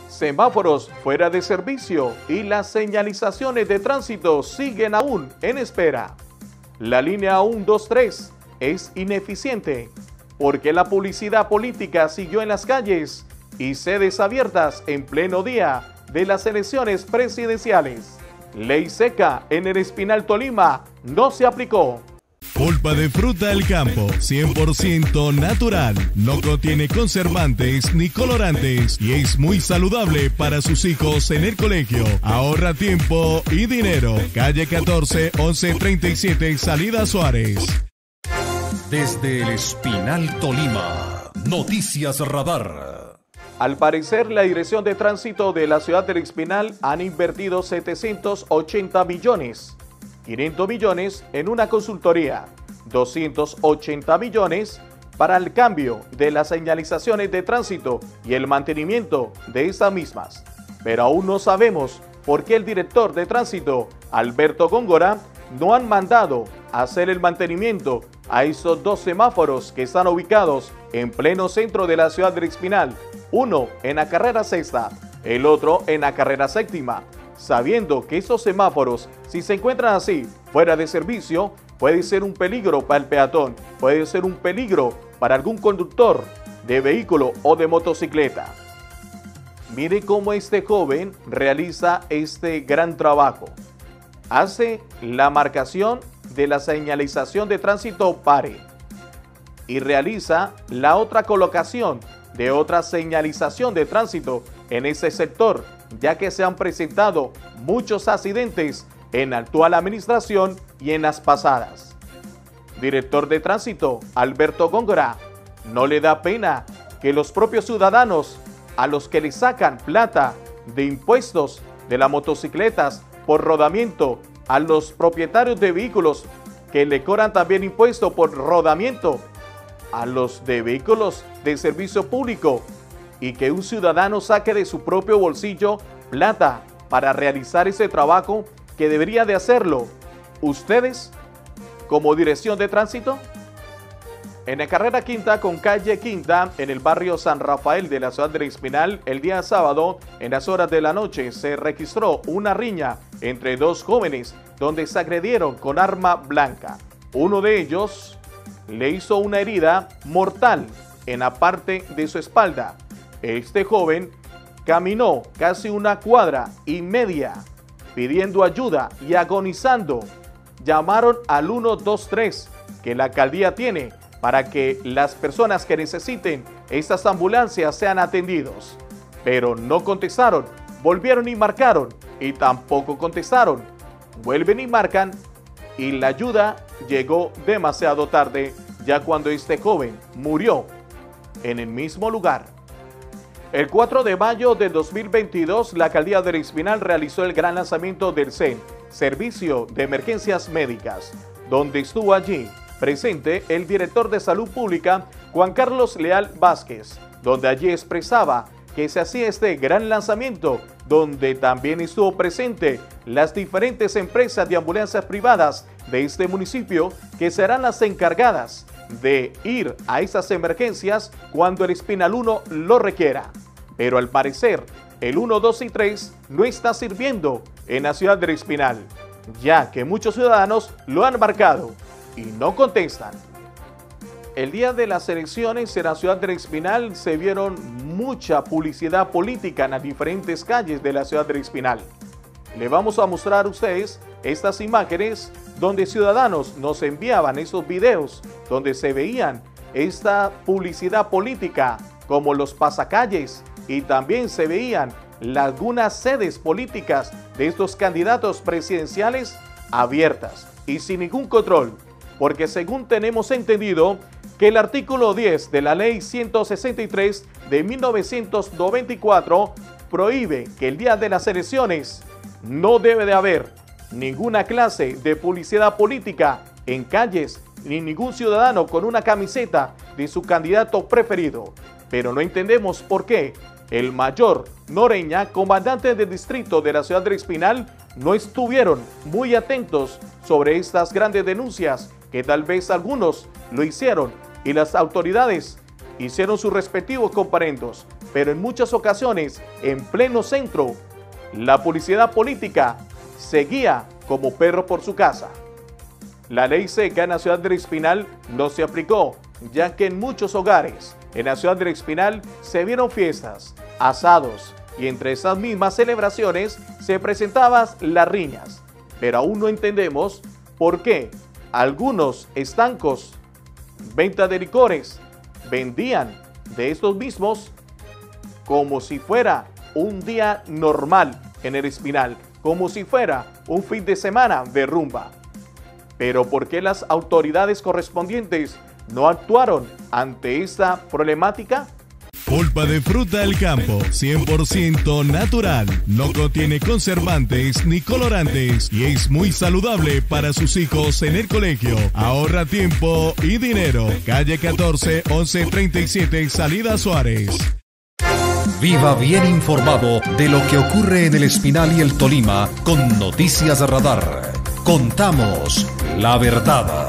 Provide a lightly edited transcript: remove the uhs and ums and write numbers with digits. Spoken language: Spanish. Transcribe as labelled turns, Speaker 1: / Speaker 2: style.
Speaker 1: Semáforos fuera de servicio y las señalizaciones de tránsito siguen aún en espera. La línea 123 es ineficiente porque la publicidad política siguió en las calles y sedes abiertas en pleno día de las elecciones presidenciales. Ley seca en el Espinal, Tolima, no se aplicó.
Speaker 2: Pulpa de fruta del campo, 100% natural, no contiene conservantes ni colorantes y es muy saludable para sus hijos en el colegio. Ahorra tiempo y dinero. Calle 14, 1137, Salida Suárez.
Speaker 3: Desde el Espinal, Tolima, Noticias Radar.
Speaker 1: Al parecer, la Dirección de Tránsito de la ciudad del Espinal han invertido 780 millones. 500 millones en una consultoría, 280 millones para el cambio de las señalizaciones de tránsito y el mantenimiento de estas mismas. Pero aún no sabemos por qué el director de tránsito, Alberto Góngora, no han mandado a hacer el mantenimiento a esos dos semáforos que están ubicados en pleno centro de la ciudad del Espinal, uno en la carrera sexta, el otro en la carrera séptima, sabiendo que estos semáforos, si se encuentran así, fuera de servicio, puede ser un peligro para el peatón, puede ser un peligro para algún conductor de vehículo o de motocicleta. Mire cómo este joven realiza este gran trabajo. Hace la marcación de la señalización de tránsito pare y realiza la otra colocación de otra señalización de tránsito en ese sector, ya que se han presentado muchos accidentes en la actual administración y en las pasadas. Director de Tránsito, Alberto Góngora, no le da pena que los propios ciudadanos a los que le sacan plata de impuestos de las motocicletas por rodamiento, a los propietarios de vehículos que le cobran también impuesto por rodamiento, a los de vehículos de servicio público, y que un ciudadano saque de su propio bolsillo plata para realizar ese trabajo que debería de hacerlo ustedes como Dirección de Tránsito. En la carrera quinta con calle Quinta, en el barrio San Rafael de la ciudad del Espinal, el día sábado, en las horas de la noche, se registró una riña entre dos jóvenes donde se agredieron con arma blanca. Uno de ellos le hizo una herida mortal en la parte de su espalda. Este joven caminó casi una cuadra y media pidiendo ayuda y agonizando. Llamaron al 123 que la alcaldía tiene para que las personas que necesiten estas ambulancias sean atendidos. Pero no contestaron, volvieron y marcaron y tampoco contestaron. Vuelven y marcan y la ayuda llegó demasiado tarde, ya cuando este joven murió en el mismo lugar. El 4 de mayo de 2022, la alcaldía del Espinal realizó el gran lanzamiento del CEN, Servicio de Emergencias Médicas, donde estuvo allí presente el director de Salud Pública, Juan Carlos Leal Vázquez, donde allí expresaba que se hacía este gran lanzamiento, donde también estuvo presente las diferentes empresas de ambulancias privadas de este municipio, que serán las encargadas de ir a esas emergencias cuando el Espinal 1 lo requiera. Pero al parecer, el 1, 2 y 3 no está sirviendo en la ciudad del Espinal, ya que muchos ciudadanos lo han marcado y no contestan. El día de las elecciones en la ciudad del Espinal se vieron mucha publicidad política en las diferentes calles de la ciudad del Espinal. Le vamos a mostrar a ustedes estas imágenes donde ciudadanos nos enviaban esos videos donde se veían esta publicidad política como los pasacalles y también se veían algunas sedes políticas de estos candidatos presidenciales abiertas y sin ningún control, porque según tenemos entendido que el artículo 10 de la ley 163 de 1994 prohíbe que el día de las elecciones no debe de haber ninguna clase de publicidad política en calles ni ningún ciudadano con una camiseta de su candidato preferido. Pero no entendemos por qué el mayor Noreña, comandante del distrito de la ciudad del Espinal, no estuvieron muy atentos sobre estas grandes denuncias que tal vez algunos lo hicieron y las autoridades hicieron sus respectivos comparendos, pero en muchas ocasiones, en pleno centro, la publicidad política seguía como perro por su casa. La ley seca en la ciudad del Espinal no se aplicó, ya que en muchos hogares en la ciudad del Espinal se vieron fiestas, asados, y entre esas mismas celebraciones se presentaban las riñas. Pero aún no entendemos por qué algunos estancos, venta de licores, vendían de estos mismos como si fuera un día normal en el Espinal, como si fuera un fin de semana de rumba. Pero ¿por qué las autoridades correspondientes no actuaron ante esta problemática?
Speaker 2: Pulpa de fruta del campo, 100% natural. No contiene conservantes ni colorantes y es muy saludable para sus hijos en el colegio. Ahorra tiempo y dinero. Calle 14, 1137, Salida Suárez.
Speaker 3: Viva bien informado de lo que ocurre en el Espinal y el Tolima con Noticias Radar. Contamos la verdad.